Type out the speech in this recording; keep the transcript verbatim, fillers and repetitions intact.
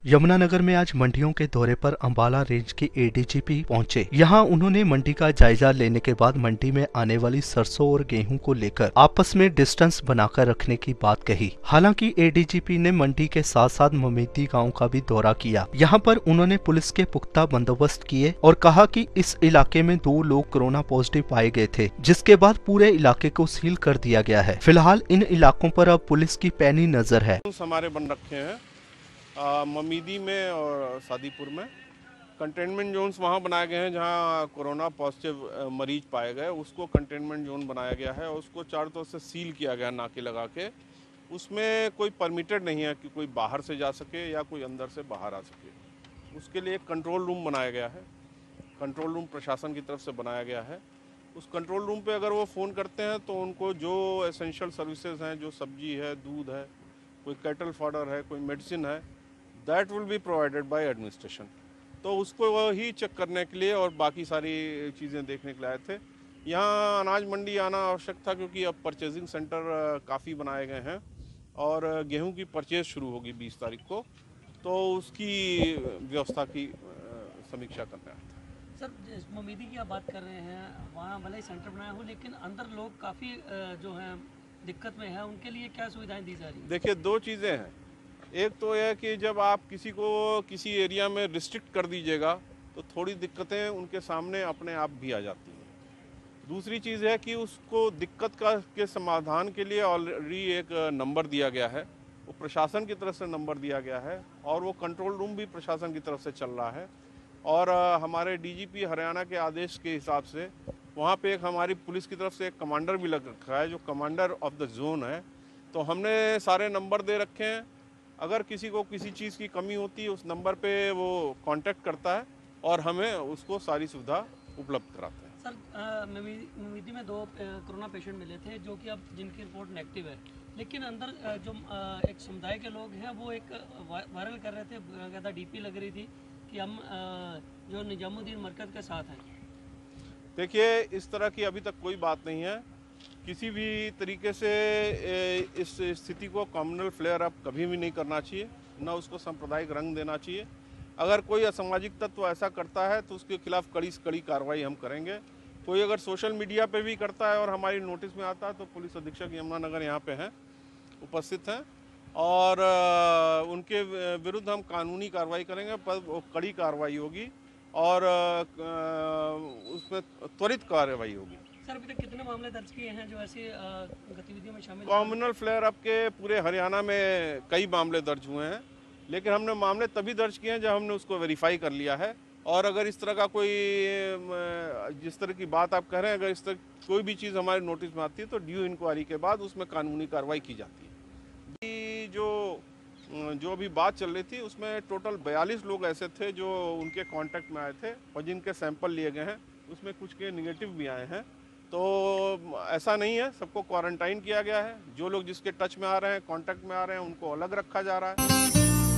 यमुनानगर में आज मंडियों के दौरे पर अंबाला रेंज के एडीजीपी पहुंचे। यहां उन्होंने मंडी का जायजा लेने के बाद मंडी में आने वाली सरसों और गेहूं को लेकर आपस में डिस्टेंस बनाकर रखने की बात कही। हालांकि एडीजीपी ने मंडी के साथ साथ ममेती गांव का भी दौरा किया। यहां पर उन्होंने पुलिस के पुख्ता बंदोबस्त किए और कहा कि इस इलाके में दो लोग कोरोना पॉजिटिव पाए गए थे, जिसके बाद पूरे इलाके को सील कर दिया गया है। फिलहाल इन इलाकों पर अब पुलिस की पैनी नजर है। हमारे बन रखे हैं आ, ममीदी में और सादीपुर में कंटेनमेंट जोन्स वहाँ बनाए गए हैं जहाँ कोरोना पॉजिटिव मरीज पाए गए, उसको कंटेनमेंट जोन बनाया गया है और उसको चारों तरफ से सील किया गया नाके लगा के। उसमें कोई परमिटेड नहीं है कि कोई बाहर से जा सके या कोई अंदर से बाहर आ सके। उसके लिए एक कंट्रोल रूम बनाया गया है, कंट्रोल रूम प्रशासन की तरफ से बनाया गया है। उस कंट्रोल रूम पे अगर वो फ़ोन करते हैं तो उनको जो एसेंशियल सर्विसेज हैं, जो सब्जी है, दूध है, कोई कैटल फॉडर है, कोई मेडिसिन है, that will be provided by administration. तो उसको वही चेक करने के लिए और बाकी सारी चीज़ें देखने के लिए आए थे। यहाँ अनाज मंडी आना आवश्यक था क्योंकि अब परचेजिंग सेंटर काफ़ी बनाए गए हैं और गेहूं की परचेज शुरू होगी बीस तारीख को, तो उसकी व्यवस्था की समीक्षा करना है। सर, जिस ममीदी की आप बात कर रहे हैं, वहाँ भले ही सेंटर बनाया हो लेकिन अंदर लोग काफ़ी जो हैं दिक्कत में है, उनके लिए क्या सुविधाएं दी जा रही हैं? देखिए, दो चीज़ें हैं। एक तो यह कि जब आप किसी को किसी एरिया में रिस्ट्रिक्ट कर दीजिएगा तो थोड़ी दिक्कतें उनके सामने अपने आप भी आ जाती हैं। दूसरी चीज़ है कि उसको दिक्कत का के समाधान के लिए ऑलरेडी एक नंबर दिया गया है, वो प्रशासन की तरफ से नंबर दिया गया है और वो कंट्रोल रूम भी प्रशासन की तरफ से चल रहा है। और हमारे डीजीपी हरियाणा के आदेश के हिसाब से वहाँ पे एक हमारी पुलिस की तरफ से एक कमांडर भी लग रखा है जो कमांडर ऑफ द जोन है। तो हमने सारे नंबर दे रखे हैं, अगर किसी को किसी चीज़ की कमी होती है उस नंबर पे वो कांटेक्ट करता है और हमें उसको सारी सुविधा उपलब्ध कराते हैं। सर, ममीदी में दो कोरोना पेशेंट मिले थे जो कि अब जिनकी रिपोर्ट नेगेटिव है, लेकिन अंदर जो एक समुदाय के लोग हैं वो एक वायरल कर रहे थे, कहता डीपी लग रही थी कि हम जो निजामुद्दीन मरकज़ के साथ हैं। देखिए, इस तरह की अभी तक कोई बात नहीं है। किसी भी तरीके से इस स्थिति को कम्युनल फ्लेयर अप कभी भी नहीं करना चाहिए, ना उसको सांप्रदायिक रंग देना चाहिए। अगर कोई असामाजिक तत्व ऐसा करता है तो उसके खिलाफ कड़ी से कड़ी कार्रवाई हम करेंगे। कोई अगर सोशल मीडिया पे भी करता है और हमारी नोटिस में आता है तो पुलिस अधीक्षक यमुनानगर यहाँ पे हैं, उपस्थित हैं और उनके विरुद्ध हम कानूनी कार्रवाई करेंगे, पर कड़ी कार्रवाई होगी और उसमें त्वरित कार्रवाई होगी। सर, अभी तक कितने मामले दर्ज किए हैं जो ऐसी गतिविधियों में शामिल? कम्युनल फ्लेयर अप के पूरे हरियाणा में कई मामले दर्ज हुए हैं, लेकिन हमने मामले तभी दर्ज किए हैं जब हमने उसको वेरीफाई कर लिया है। और अगर इस तरह का कोई, जिस तरह की बात आप कह रहे हैं, अगर इस तरह कोई भी चीज़ हमारे नोटिस में आती है तो ड्यू इंक्वायरी के बाद उसमें कानूनी कार्रवाई की जाती है। जो जो अभी बात चल रही थी उसमें टोटल बयालीस लोग ऐसे थे जो उनके कांटेक्ट में आए थे और जिनके सैंपल लिए गए हैं, उसमें कुछ के निगेटिव भी आए हैं। तो ऐसा नहीं है, सबको क्वारंटाइन किया गया है। जो लोग जिसके टच में आ रहे हैं, कांटेक्ट में आ रहे हैं, उनको अलग रखा जा रहा है।